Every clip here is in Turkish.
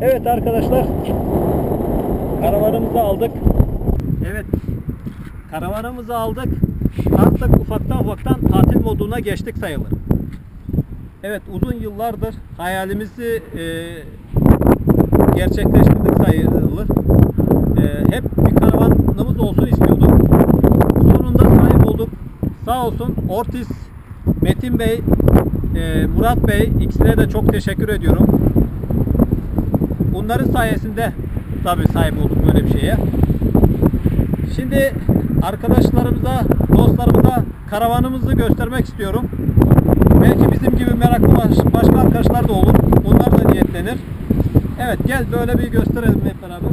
Evet arkadaşlar, karavanımızı aldık. Evet, karavanımızı aldık. Artık ufaktan tatil moduna geçtik sayılır. Evet, uzun yıllardır hayalimizi gerçekleştirdik sayılır. Hep bir karavanımız olsun istiyorduk. Sonunda sahip olduk. Sağ olsun Ortiz, Metin Bey, Murat Bey, ikisine de çok teşekkür ediyorum. Bunların sayesinde tabii sahip olduk böyle bir şeye. Şimdi arkadaşlarımıza, dostlarımıza karavanımızı göstermek istiyorum. Belki bizim gibi meraklı başka arkadaşlar da olur. Onlar da niyetlenir. Evet, gel böyle bir gösterelim hep beraber.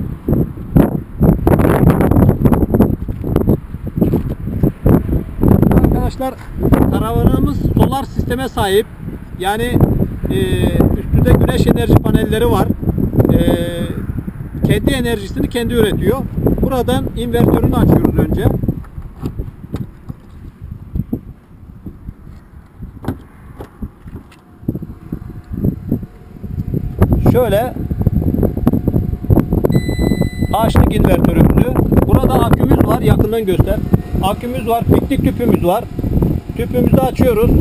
Arkadaşlar, karavanımız solar sisteme sahip. Yani üstünde güneş enerji panelleri var. Kendi enerjisini kendi üretiyor. Buradan invertörünü açıyoruz önce. Şöyle açtık invertörümüzü. Burada akümüz var. Yakından göster. Akümüz var. Piknik tüpümüz var. Tüpümüzü açıyoruz.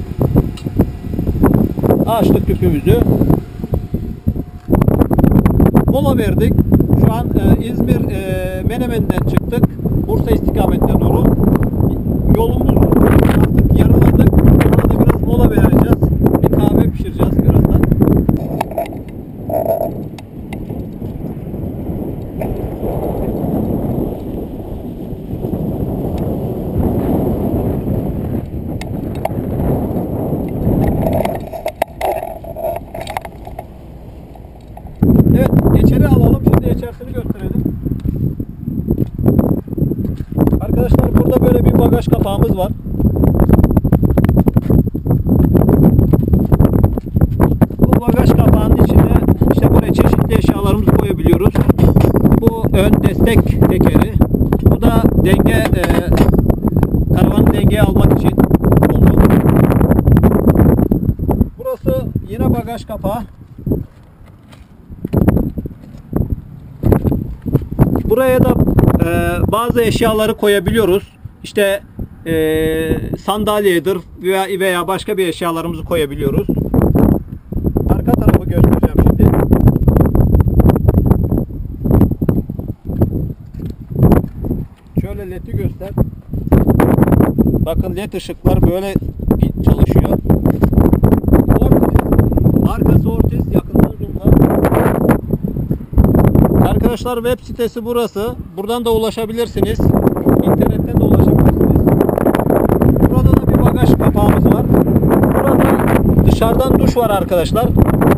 Açtık tüpümüzü. Mola verdik. Şu an İzmir Menemen'den çıktık. Bursa istikametine doğru. Yolumuz artık yarıladık. Burada biraz mola vereceğiz. Bir kahve pişireceğiz birazdan. Evet, içeri alalım. Şimdi içerisini gösterelim. Arkadaşlar, burada böyle bir bagaj kapağımız var. Bu bagaj kapağının içine işte buraya çeşitli eşyalarımızı koyabiliyoruz. Bu ön destek tekeri. Bu da denge, karavanın dengeye almak için oluyor. Burası yine bagaj kapağı. Buraya da bazı eşyaları koyabiliyoruz. İşte sandalyedir veya başka bir eşyalarımızı koyabiliyoruz. Arka tarafı göstereceğim şimdi. Şöyle led'i göster. Bakın led ışıklar böyle çalışıyor. Ortiz, arkası Ortiz, yakından zoomla. Arkadaşlar, web sitesi burası. Buradan da ulaşabilirsiniz. İnternetten de ulaşabilirsiniz. Burada da bir bagaj kapağımız var. Burada dışarıdan duş var arkadaşlar.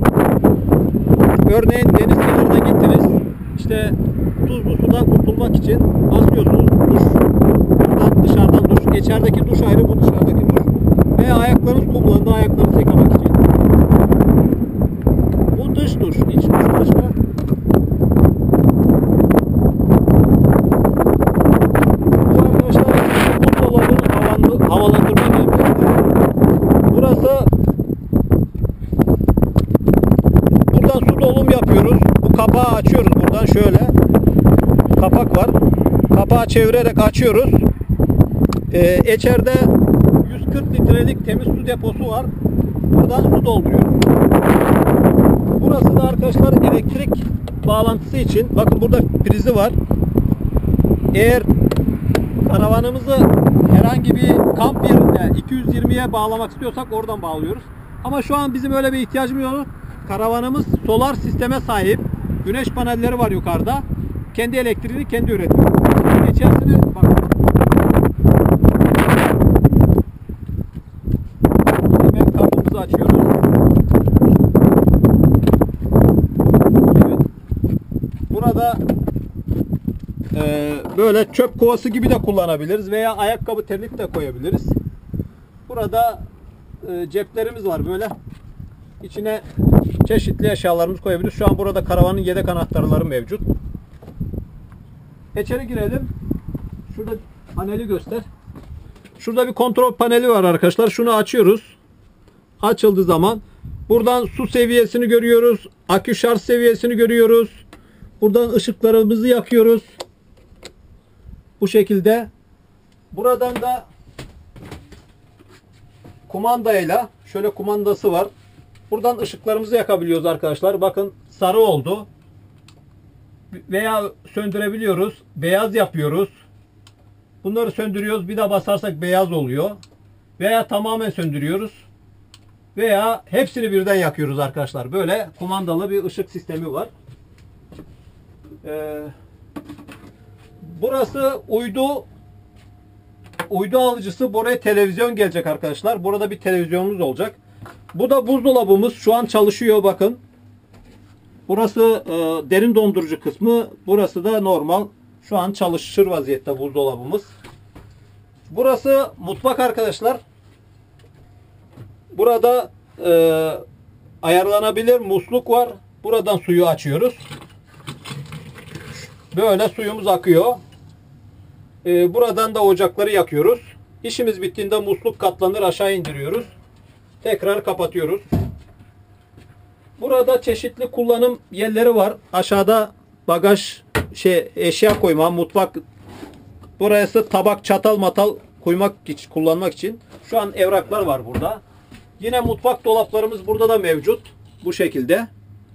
Örneğin deniz kenarına gittiniz. İşte tuzlu sudan kurtulmak için basıyorsunuz duş. Buradan dışarıdan duş. İçerideki duş ayrı, bu dışarıdaki duş. Veya ayaklarınız kumlandı, ayaklarınızı yıkamak için. Bu dış duş. İç duş başka. Havalandırma devleti. Burası, buradan su dolum yapıyoruz. Bu kapağı açıyoruz buradan şöyle. Kapak var. Kapağı çevirerek açıyoruz. İçeride 140 litrelik temiz su deposu var. Buradan su dolduruyoruz. Burası da arkadaşlar elektrik bağlantısı için. Bakın burada prizi var. Eğer karavanımızı herhangi bir kamp yerinde 220'ye bağlamak istiyorsak oradan bağlıyoruz. Ama şu an bizim öyle bir ihtiyacımız yok. Karavanımız solar sisteme sahip. Güneş panelleri var yukarıda. Kendi elektriğini kendi üretiyor. İçerisine bak. Hemen kapımızı açıyoruz. Evet. Burada böyle çöp kovası gibi de kullanabiliriz veya ayakkabı terlik de koyabiliriz. Burada ceplerimiz var böyle. İçine çeşitli eşyalarımızı koyabiliriz. Şu an burada karavanın yedek anahtarları mevcut. İçeri girelim. Şurada paneli göster. Şurada bir kontrol paneli var arkadaşlar. Şunu açıyoruz. Açıldığı zaman Buradan su seviyesini görüyoruz. Akü şarj seviyesini görüyoruz. Buradan ışıklarımızı yakıyoruz. Bu şekilde. Buradan da kumandayla, şöyle kumandası var. Buradan ışıklarımızı yakabiliyoruz arkadaşlar. Bakın sarı oldu. Veya söndürebiliyoruz. Beyaz yapıyoruz. Bunları söndürüyoruz. Bir daha basarsak beyaz oluyor. Veya tamamen söndürüyoruz. Veya hepsini birden yakıyoruz arkadaşlar. Böyle kumandalı bir ışık sistemi var. Burası uydu alıcısı. Buraya televizyon gelecek arkadaşlar. Burada bir televizyonumuz olacak. Bu da buzdolabımız. Şu an çalışıyor bakın. Burası derin dondurucu kısmı. Burası da normal. Şu an çalışır vaziyette buzdolabımız. Burası mutfak arkadaşlar. Burada ayarlanabilir musluk var. Buradan suyu açıyoruz. Böyle suyumuz akıyor. Buradan da ocakları yakıyoruz. İşimiz bittiğinde musluk katlanır, aşağı indiriyoruz. Tekrar kapatıyoruz. Burada çeşitli kullanım yerleri var. Aşağıda bagaj, eşya koyma, mutfak. Burası tabak, çatal, matal kullanmak için. Şu an evraklar var burada. Yine mutfak dolaplarımız burada da mevcut. Bu şekilde.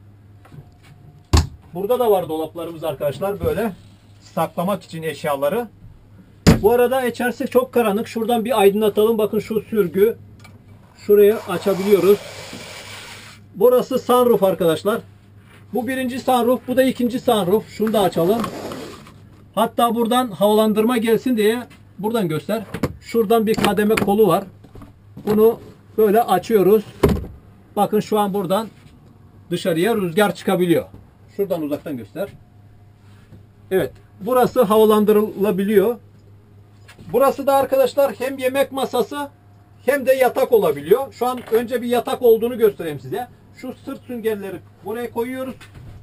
Burada da var dolaplarımız arkadaşlar, böyle saklamak için eşyaları. Bu arada içerisi çok karanlık. Şuradan bir aydınlatalım. Bakın şu sürgü. Şurayı açabiliyoruz. Burası sunroof arkadaşlar. Bu birinci sunroof. Bu da ikinci sunroof. Şunu da açalım. Hatta buradan havalandırma gelsin diye buradan göster. Şuradan bir kademe kolu var. Bunu böyle açıyoruz. Bakın şu an buradan dışarıya rüzgar çıkabiliyor. Şuradan uzaktan göster. Evet. Burası havalandırılabiliyor. Burası da arkadaşlar hem yemek masası hem de yatak olabiliyor. Şu an önce bir yatak olduğunu göstereyim size. Şu sırt süngerleri buraya koyuyoruz.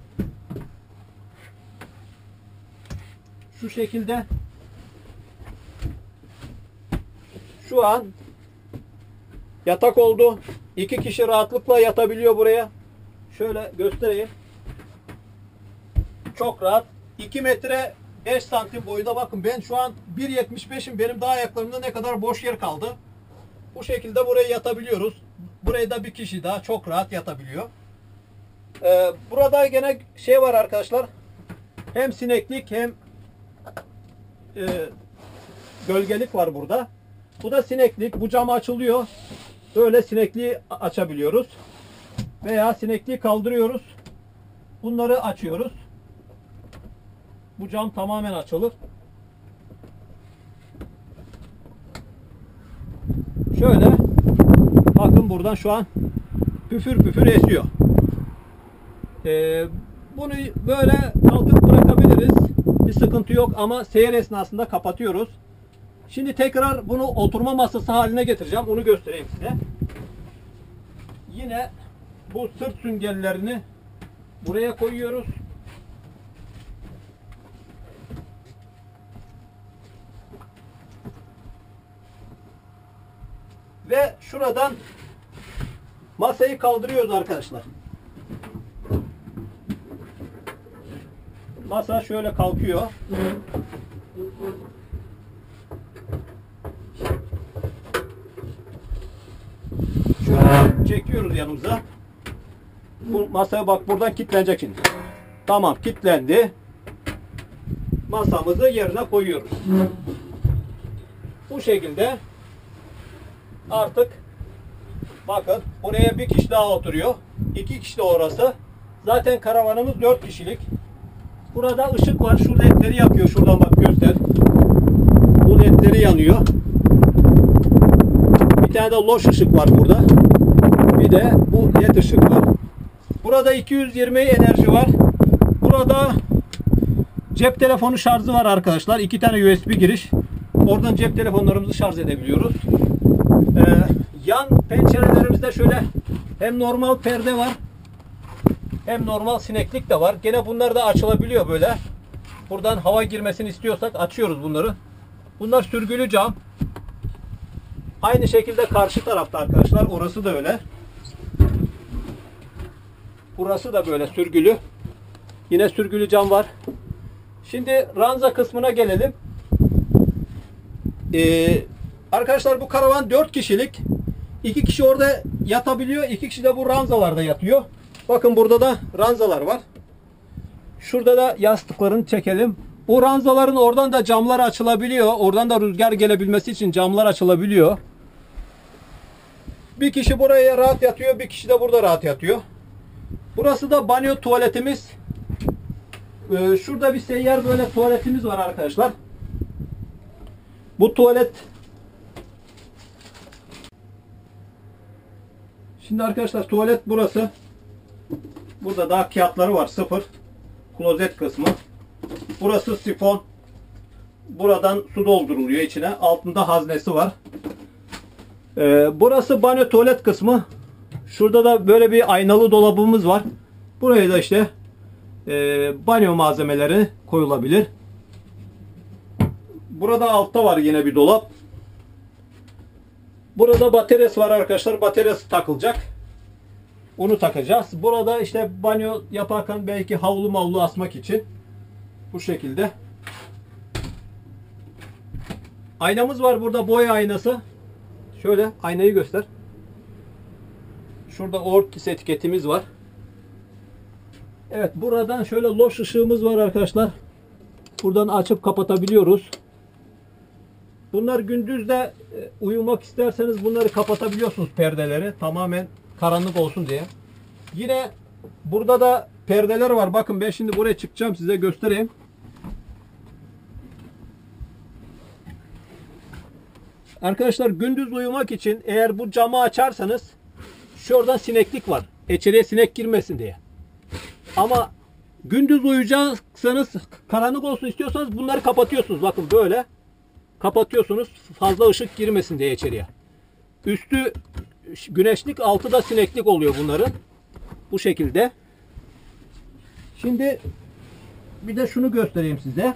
Şu şekilde. Şu an yatak oldu. 2 kişi rahatlıkla yatabiliyor buraya. Şöyle göstereyim. Çok rahat. 2 metre 5 santim boyunda, bakın ben şu an 1.75'im. Benim daha ayaklarımda ne kadar boş yer kaldı. Bu şekilde buraya yatabiliyoruz. Buraya da bir kişi daha çok rahat yatabiliyor. Burada gene şey var arkadaşlar. Hem sineklik hem gölgelik var burada. Bu da sineklik. Bu cam açılıyor. Böyle sinekliği açabiliyoruz. Veya sinekliği kaldırıyoruz. Bunları açıyoruz. Bu cam tamamen açılır. Şöyle bakın, buradan şu an püfür püfür esiyor. Bunu böyle kalkıp bırakabiliriz. Bir sıkıntı yok ama seyir esnasında kapatıyoruz. Şimdi tekrar bunu oturma masası haline getireceğim. Onu göstereyim size. Yine bu sırt süngerlerini buraya koyuyoruz. Ve şuradan masayı kaldırıyoruz arkadaşlar. Masa şöyle kalkıyor. Şöyle çekiyoruz yanımıza. Bu masaya bak, buradan kilitlenecek şimdi. Tamam, kilitlendi. Masamızı yerine koyuyoruz. Bu şekilde artık bakın, buraya bir kişi daha oturuyor. 2 kişi de orası. Zaten karavanımız 4 kişilik. Burada ışık var. Şu ledleri yakıyor. Şuradan bak, göster. Bu ledleri yanıyor. Bir tane de loş ışık var burada. Bir de bu led ışık var. Burada 220 enerji var. Burada cep telefonu şarjı var arkadaşlar. 2 tane USB giriş. Oradan cep telefonlarımızı şarj edebiliyoruz. Yan pencerelerimizde şöyle hem normal perde var hem normal sineklik de var. Gene bunlar da açılabiliyor böyle. Buradan hava girmesini istiyorsak açıyoruz bunları. Bunlar sürgülü cam. Aynı şekilde karşı tarafta arkadaşlar. Orası da öyle. Burası da böyle sürgülü. Yine sürgülü cam var. Şimdi ranza kısmına gelelim. Arkadaşlar bu karavan 4 kişilik. 2 kişi orada yatabiliyor. 2 kişi de bu ranzalarda yatıyor. Bakın burada da ranzalar var. Şurada da yastıklarını çekelim. Bu ranzaların oradan da camlar açılabiliyor. Oradan da rüzgar gelebilmesi için camlar açılabiliyor. Bir kişi buraya rahat yatıyor. Bir kişi de burada rahat yatıyor. Burası da banyo tuvaletimiz. Şurada bir seyyar böyle tuvaletimiz var arkadaşlar. Bu tuvalet. Şimdi arkadaşlar tuvalet burası. Burada daha kağıtları var. Sıfır. Klozet kısmı. Burası sifon. Buradan su dolduruluyor içine. Altında haznesi var. Burası banyo tuvalet kısmı. Şurada da böyle bir aynalı dolabımız var. Buraya da işte banyo malzemeleri koyulabilir. Burada altta var yine bir dolap. Burada bataryası var arkadaşlar. Bataryası takılacak. Onu takacağız. Burada işte banyo yaparken belki havlu mavlu asmak için bu şekilde. Aynamız var burada, boya aynası. Şöyle aynayı göster. Şurada Ortis etiketimiz var. Evet, buradan şöyle loş ışığımız var arkadaşlar. Buradan açıp kapatabiliyoruz. Bunlar gündüzde uyumak isterseniz bunları kapatabiliyorsunuz, perdeleri. Tamamen karanlık olsun diye. Yine burada da perdeler var. Bakın ben şimdi buraya çıkacağım, size göstereyim. Arkadaşlar gündüz uyumak için eğer bu camı açarsanız şuradan sineklik var. İçeriye sinek girmesin diye. Ama gündüz uyuyacaksanız, karanlık olsun istiyorsanız bunları kapatıyorsunuz. Bakın böyle kapatıyorsunuz. Fazla ışık girmesin diye içeriye. Üstü güneşlik, altı da sineklik oluyor bunların. Bu şekilde. Şimdi bir de şunu göstereyim size.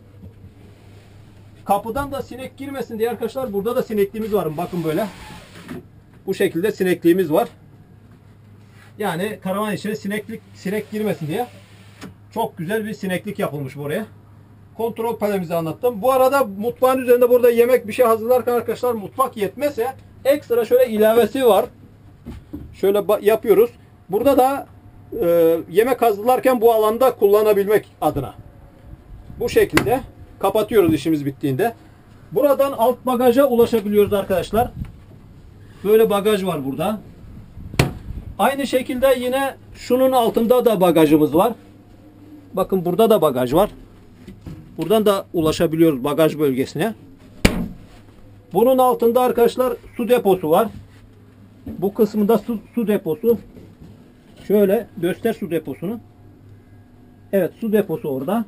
Kapıdan da sinek girmesin diye arkadaşlar burada da sinekliğimiz var. Bakın böyle. Bu şekilde sinekliğimiz var. Yani karavan içine sinek girmesin diye çok güzel bir sineklik yapılmış buraya. Kontrol panelimizi anlattım. Bu arada mutfağın üzerinde burada yemek bir şey hazırlarken arkadaşlar mutfak yetmezse ekstra şöyle ilavesi var. Şöyle yapıyoruz. Burada da yemek hazırlarken bu alanda kullanabilmek adına. Bu şekilde kapatıyoruz işimiz bittiğinde. Buradan alt bagaja ulaşabiliyoruz arkadaşlar. Böyle bagaj var burada. Aynı şekilde yine şunun altında da bagajımız var. Bakın burada da bagaj var. Buradan da ulaşabiliyoruz bagaj bölgesine. Bunun altında arkadaşlar su deposu var. Bu kısmında su deposu. Şöyle göster su deposunu. Evet, su deposu orada.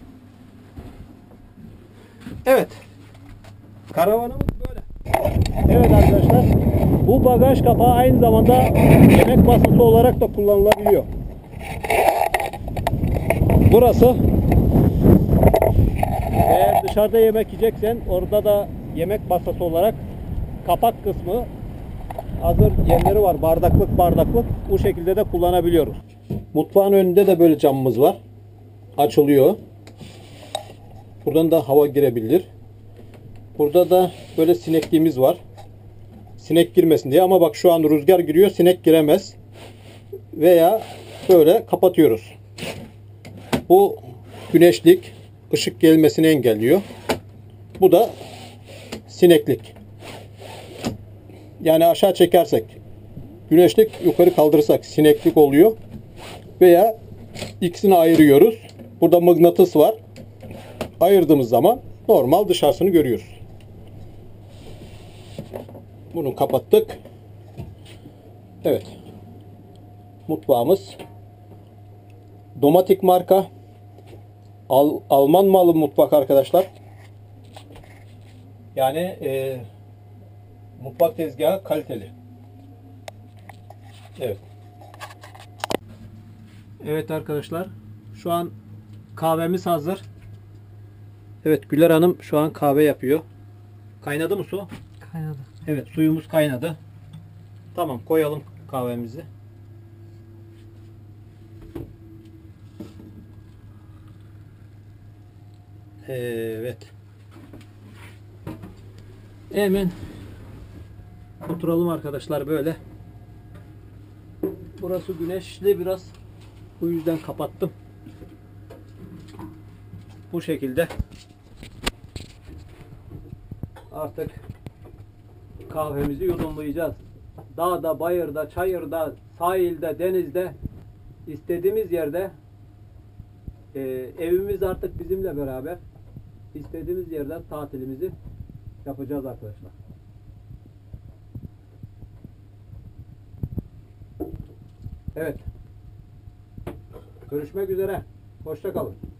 Evet. Karavanımız böyle. Evet arkadaşlar. Bu bagaj kapağı aynı zamanda yemek masası olarak da kullanılabiliyor. Burası, eğer dışarıda yemek yiyeceksen orada da yemek masası olarak kapak kısmı hazır yerleri var. Bardaklık. Bu şekilde de kullanabiliyoruz. Mutfağın önünde de böyle camımız var. Açılıyor. Buradan da hava girebilir. Burada da böyle sinekliğimiz var. Sinek girmesin diye, ama bak şu an rüzgar giriyor, sinek giremez. Veya böyle kapatıyoruz. Bu güneşlik, ışık gelmesini engelliyor. Bu da sineklik. Yani aşağı çekersek güneşlik, yukarı kaldırırsak sineklik oluyor. Veya ikisini ayırıyoruz. Burada mıknatıs var. Ayırdığımız zaman normal dışarısını görüyoruz. Bunu kapattık. Evet. Mutfağımız Domatik marka. Alman malı mutfak arkadaşlar. Yani mutfak tezgahı kaliteli. Evet. Evet arkadaşlar. Şu an kahvemiz hazır. Evet, Güler Hanım şu an kahve yapıyor. Kaynadı mı su? Kaynadı. Evet, suyumuz kaynadı. Tamam, koyalım kahvemizi. Evet. Hemen oturalım arkadaşlar böyle. Burası güneşli biraz. Bu yüzden kapattım. Bu şekilde. Artık kahvemizi yudumlayacağız. Dağda, bayırda, çayırda, sahilde, denizde, istediğimiz yerde, evimiz artık bizimle beraber, istediğimiz yerden tatilimizi yapacağız arkadaşlar. Evet. Görüşmek üzere. Hoşça kalın.